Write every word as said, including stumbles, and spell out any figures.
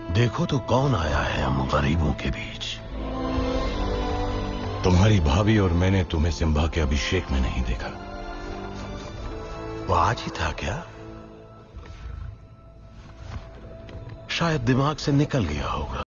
देखो तो कौन आया है हम गरीबों के बीच। तुम्हारी भाभी और मैंने तुम्हें सिम्बा के अभिषेक में नहीं देखा। वो आज ही था क्या? शायद दिमाग से निकल गया होगा।